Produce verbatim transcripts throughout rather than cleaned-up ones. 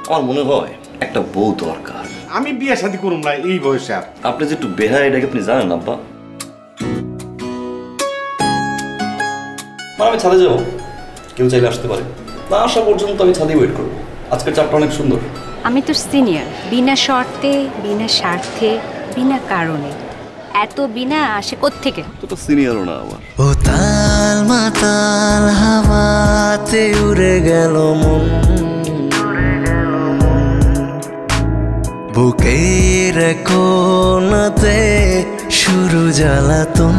আমার মনে হয় একটা বউ দরকার। আমি বিয়ে শাদী করুম না এই বয়সে। আর আপনি যে একটু বেহায় এটাকে আপনি জানেন আব্বা? মানে আমি ছাদে যাবো, কেউ চাইলে আসতে পারে, না আসা পর্যন্ত আমি ছাদে ওয়েট করবো। আজকের চাপটা অনেক সুন্দর। আমি তো সিনিয়র, বিনা শর্তে, বিনা স্বার্থে, বিনা কারণে। এত বিনা আসে কোত্থেকে? তো সিনিয়রও না আমার। ও তাল মাতাল হাওয়াতে উড়ে গেল মন, বুকের কোণাতে শুরু জ্বালাতন।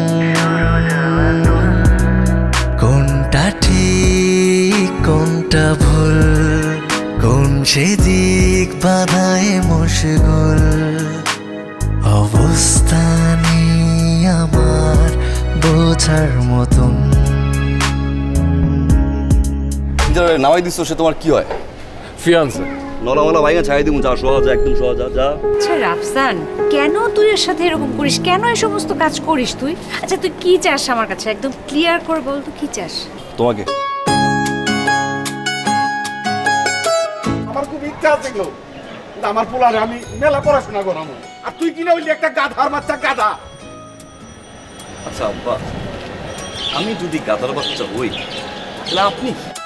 কোনটা ঠিক কোনটা ভুল, কোন সে দিক বাধায় মশগুল, অবস্থানে আমার বোঝার মতন। যারা নামাই দিচ্ছ সে তোমার কি হয়? ফিয়ান্সে। নলামালা ভাইয়া ছাই দিব, যা সহজ, একদম সহজ। যা। আচ্ছা রাফসান, কেন তুই এর সাথে এরকম করিস? কেন এই সমস্ত কাজ করিস তুই? আচ্ছা তুই কি চাস আমার কাছে? একদম ক্লিয়ার করে বল, তুই কি চাস? তোমাকে। আমার খুব ইচ্ছা আছে গো, আমার পোলারে আমি মেলা পড়াশোনা করাবো, আর তুই কিনা হইলি একটা গাধার বাচ্চা, গাধা। আচ্ছা আব্বা, আমি যদি গাধার বাচ্চা হই তাহলে আপনি